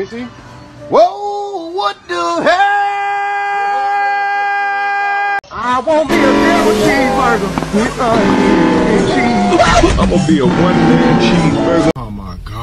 me see. Whoa, what the hell? I won't be a double cheeseburger with onion and cheese. I'm gonna be a one-man cheeseburger. Oh my God.